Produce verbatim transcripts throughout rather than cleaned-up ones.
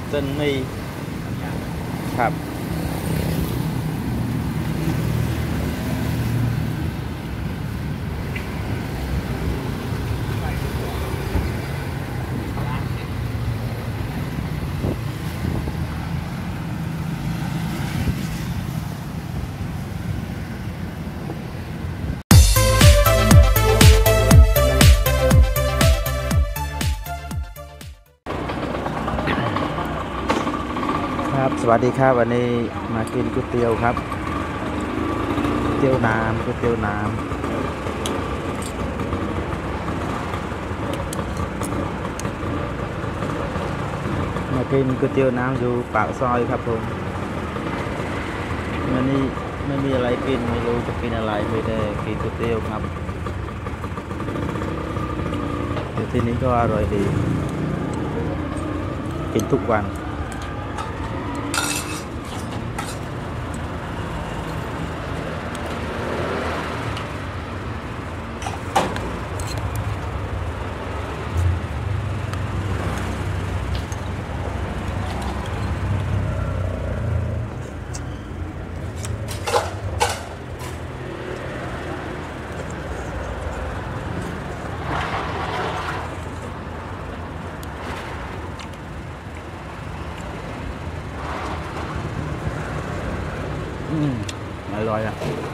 เส้นหมี่ครับครับสวัสดีครับวันนี้มากินก๋วยเตี๋ยวครับก๋วยเตี๋ยวน้ำก๋วยเตี๋ยวน้ำมากินก๋วยเตี๋ยวน้ำอยู่ปากซอยครับผมวันนี้ไม่มีอะไรกินไม่รู้จะกินอะไรไม่ได้กินก๋วยเตี๋ยวครับเดี๋ยวที่นี้ก็อร่อยดีกินทุกวันอืมอร่อยอ่ะ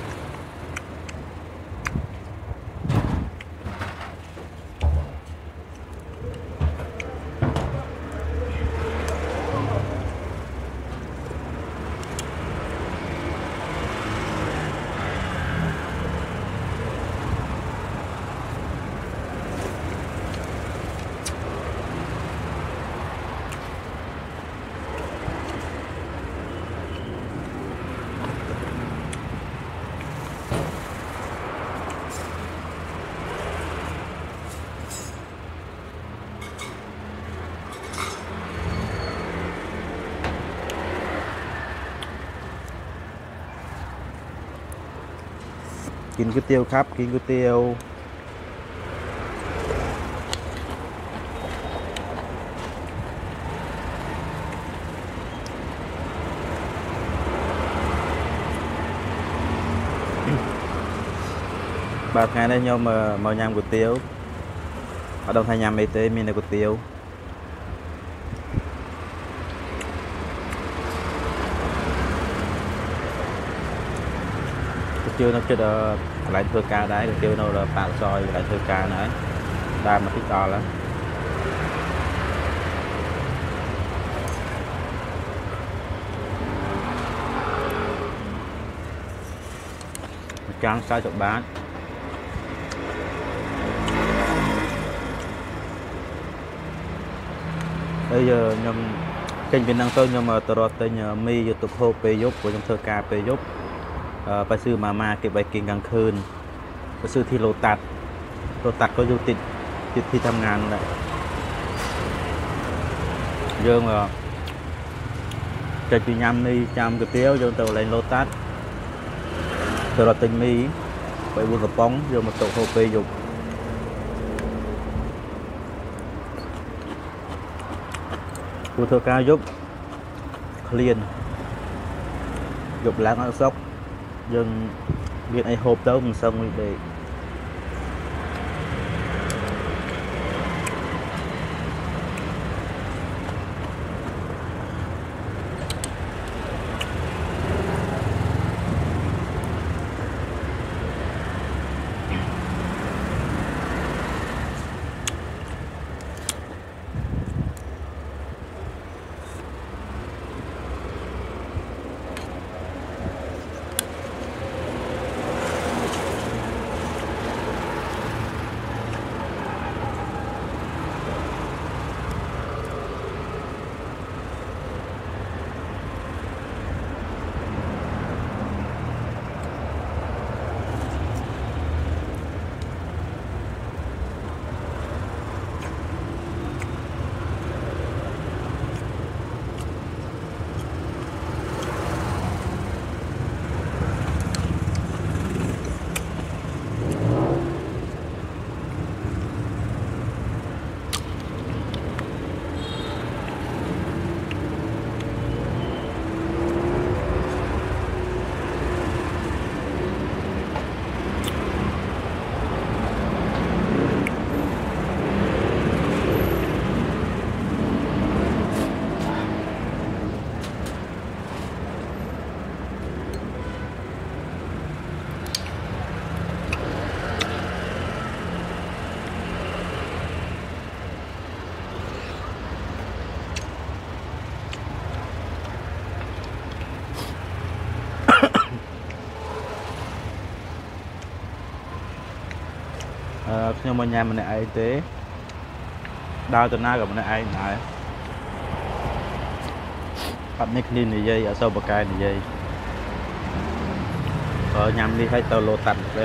กินก๋วยเตี๋ยวครับกินก๋วยเตี๋ยวบาดไงได้โยมมายำก๋วยเตี๋ยวở đâu thay nhầm y tế mình làก๋วยเตี๋ยวก๋วยเตี๋ยวnó kêu là lại thưa ca đấyก๋วยเตี๋ยวnó là bạc soi lại thưa ca nữa đa mà thích to lắm trắng sáu chục bát bây giờ nhầm kênh Việt Nam tôi nhưng mà tôi tên mi YouTube hô pe giúp của trong thơ ca pe giúpไปซื้อมามาเก็บไว้กินกลางคืนไปซื้อที่โลตัสโลตัสก็อยู่ติดติดที่ทำงานแหละเยอะเลยจะจีnhâm đi chăm cái téo vô từ lênโลตัสtừ đó tình miไปbuôn cặp bóng vô một tổ hô pe dục của thơ ca giúp liền dục lá nó sốc dân việc này hộp tới mình xong để ខ្ញុំមកញ៉ាំម្នាក់ឯងទេដើរទៅណាក៏ម្នាក់ឯងដែរអត់មានគ្នានិយាយអត់សូវបកកែនិយាយក៏ញ៉ាំនេះឲ្យទៅលោតាត់ផ្លែ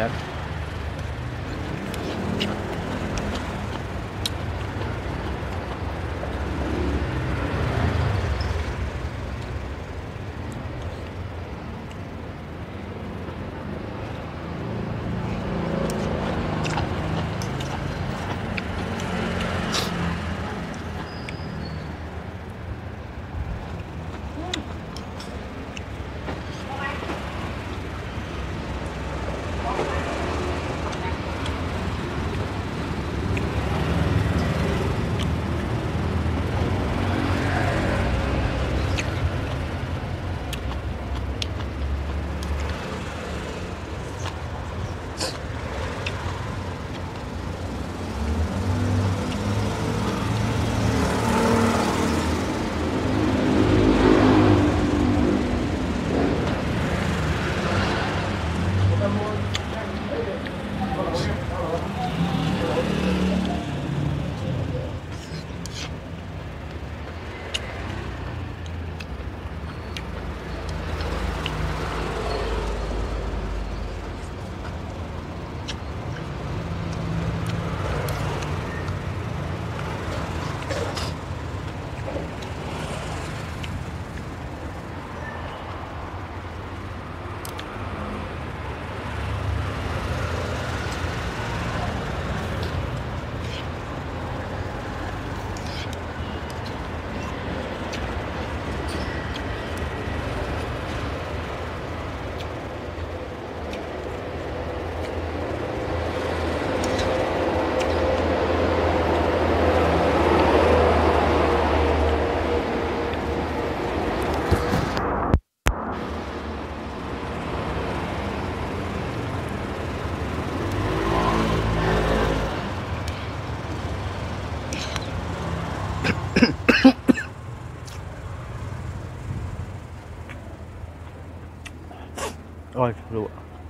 Ôi lụa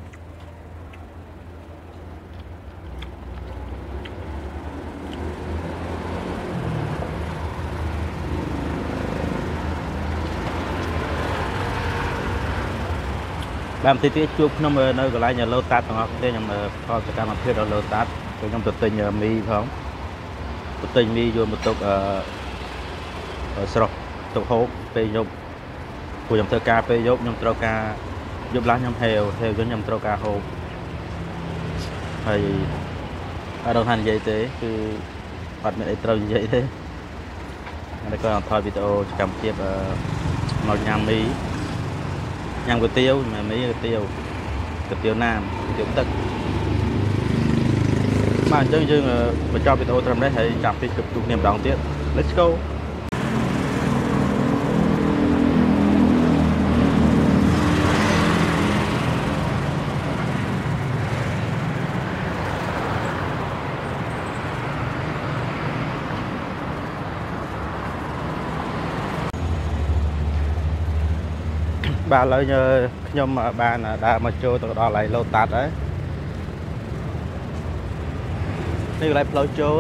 làm tí tí chụp nó mà nơi gọi lại nhà lô tát không thế nhưng mà con sẽ cảm thấy là lô tát cái trong tự tình mi không tự tình mi vô một tục ở sọc tục hố pe nhôm của dòng thơ ca pe nhôm nhôm trâu ca giúp lá nhôm heo heo cho nhôm trâu ca hộp thì ở đâu thành vậy thếគឺអត់មានអីត្រូវនិយាយទេហើយក៏ថតវីដេអូកម្មវិធីមកញ៉ាំមីញ៉ាំគុយទាវមិនមីគុយទាវគុយទាវណាមគុយទាវទឹកបាទអញ្ចឹងយើងបញ្ចប់វីដេអូត្រឹមនេះហើយចាំពីជួបគ្នាម្ដងទៀត Let's go បាទឥឡូវខ្ញុំបានដើរមកចូលទៅដល់កន្លែងឡូតាត់ហើយនេះកន្លែងផ្លូវចូល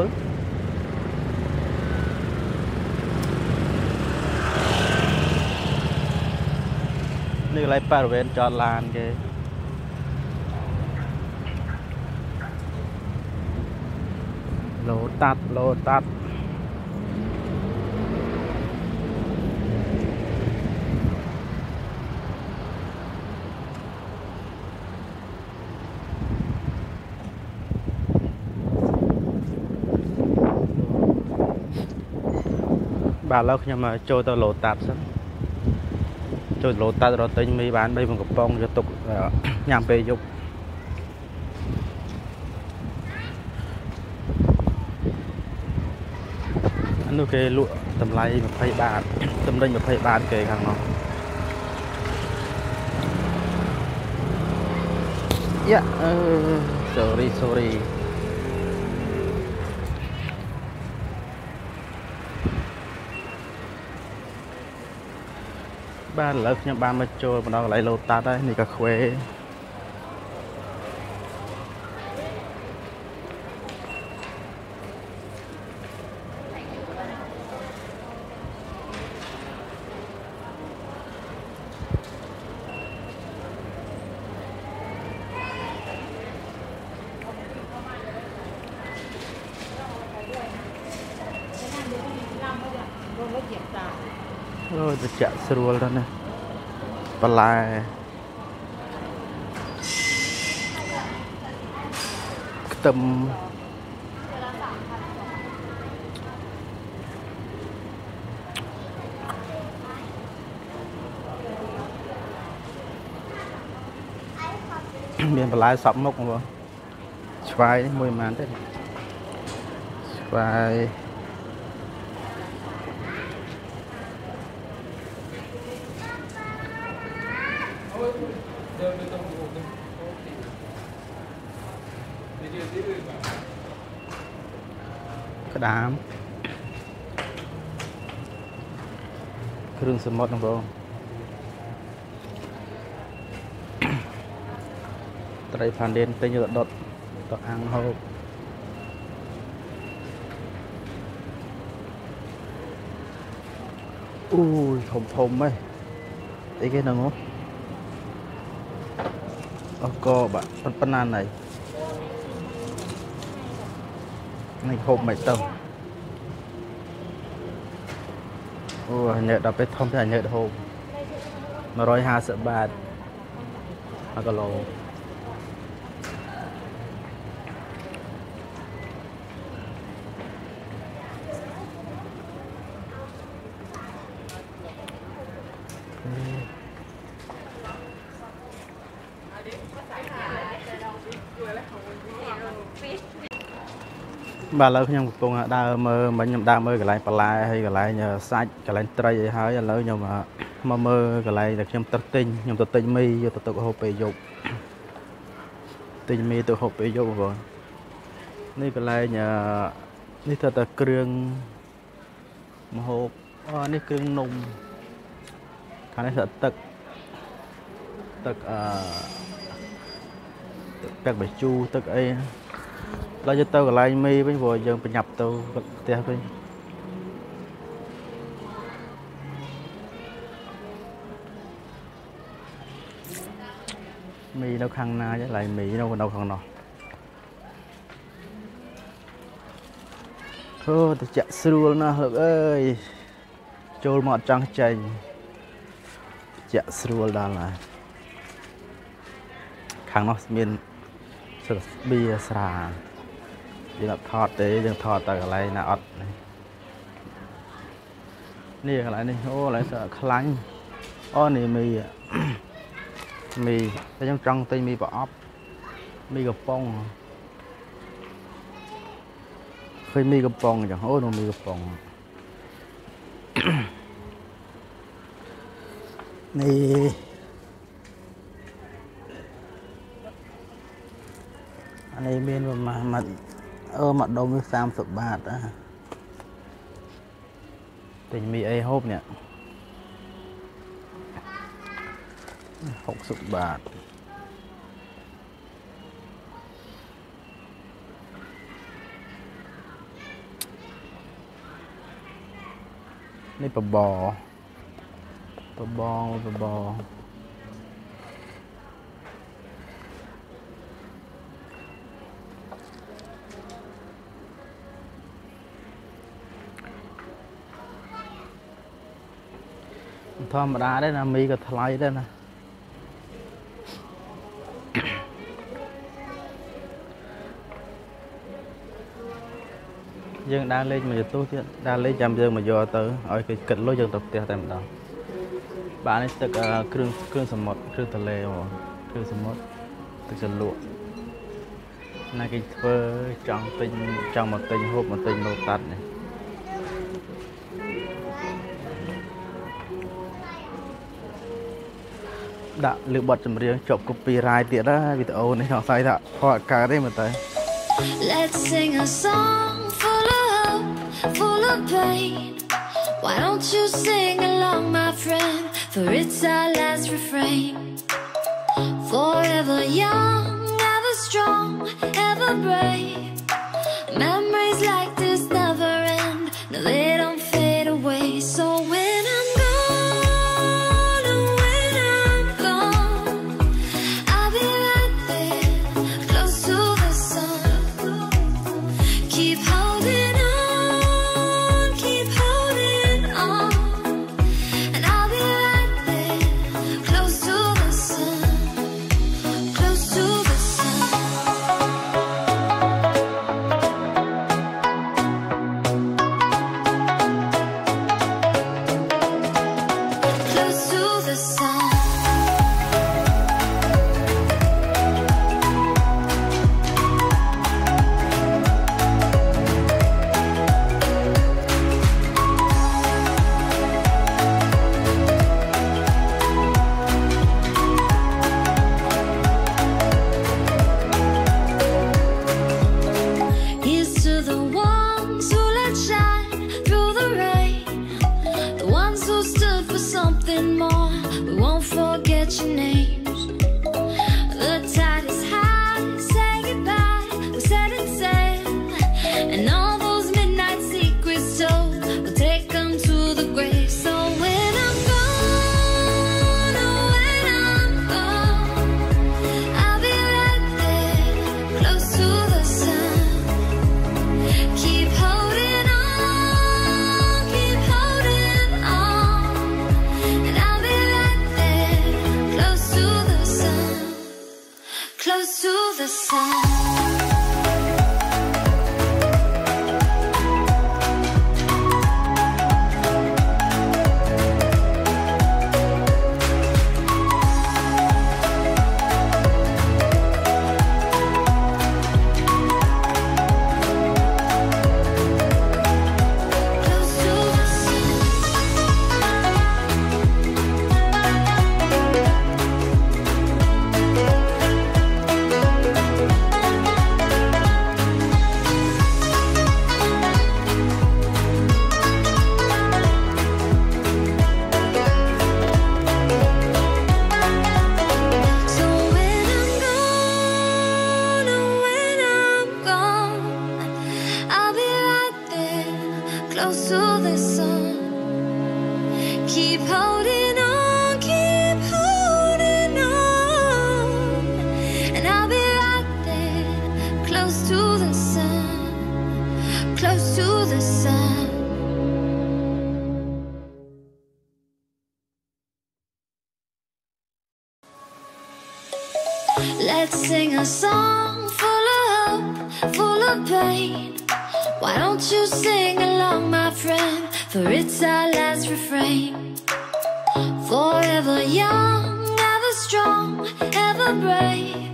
នេះកន្លែងបរិវេណចតឡានគេឡូតាត់ឡូតាត់បាទឥឡូវខ្ញុំមកចូលទៅឡូតាត់សិនចូលឡូតាត់រត់ទិញមីបានបីមួយកំប៉ុងយកទុកញ៉ាំពេលយប់អានោះគេលក់តម្លៃยี่สิบបាតតម្លៃยี่สิบបាតគេខាងនោះយ៉ាអឺ sorry sorryបាទឥឡូវខ្ញុំបានមកចូលម្ដងកន្លែងឡូតាត់ហើយនេះកាខ្វេ rồiจะจะสรวลแล้วนะปลาตึมเมียนปลาสับมกมั้งสบายมวยมันได้สบายกระดามเครื่องสมอดนะบงไตรพันเดนเตยเยอะดดต่ออังโฮอู้ยถมถมไหมไอ้แค่นั้นมั้งอ๋อก็แบบมันปนานไหนในโฮมไม่ต้องโอ้ยเนี่ยเราไปทำที่ไหนเนี่ยโฮมมาร้อยห้าสิบบาทแล้วก็โลbà lớn nhau cùng đa mơ mà nhầm đa mơ cái lại pala hay cái lại nhờ sai cái lại trai vậy hả lớn nhưng mà mà mơ cái lại được nhầm tập tinh nhầm tập tinh mi vô tập tập hộp bể dục tinh mi từ hộp bể dục rồiนี่cái lại nhờนี่thật là kêu mà hộpนี่kêu nung cái này thật tật tật tật bể chu tật ấyเราจะเตออะไรมีเป็นวัวยังเป็นหยับตัวเตี้ยไปมีเราข้างหน้าจะไหลมีเราคนเราข้างนอกโอ้แต่จะสรุปนะลูกเอ้ยโจลหมดจังใจจะสรุปได้เลยข้างนอกมีสเบียสรายังทอดเตะยังทอดแต่อะไรนะอดนี่อะไรนี่โอ้อะไรสักคลังอ๋อนี่มีมีแต่ยังจังตีมีปะอ๊อฟมีกระป๋องเคยมีกระป๋องอย่างโอ้หนูมีกระป๋องนี่อันนี้เมียนมามาเออมาดมสามสิบบาทนะแต่มีไอ้ฮบเนี่ยหกสิบบาทนี่ปลาบอปลาบอปลาบอธรรมดาได้นะมีก็ทลายได้นะยังได้เลยมาตู้ที่ได้เลยจำยังมาโยเตอร์เอาไปกัดลอยยังตกเตะเต็มดาวบ้านนี้ตึกเครื่องเครื่องสมุดเครื่องทะเลหรอเครื่องสมุดตึกจะลวกนายกิเฟอร์จังติงจังมาติงฮุบมาติงโลตัดเนี่ยđã lựa bật chấm riêng chụp copyright tiệt đó video này họ sai thật họ cả đây mà tới Let's sing a song full of hope, full of pain. Why don't you sing along, my friend? For it's our last refrain. Forever young, ever strong, ever brave. Memories like this never end. No, they don't fade away. So when I'm gone, and when I'm gone, I'll be right there, close to the sun. Keep holding on, keep holding on. sun. Keep holding on, keep holding on, and I'll be right there, close to the sun, close to the sun. Let's sing a song full of hope, full of pain. Why don't you sing along, my friend, for it's our last refrain. Forever young, ever strong, ever brave.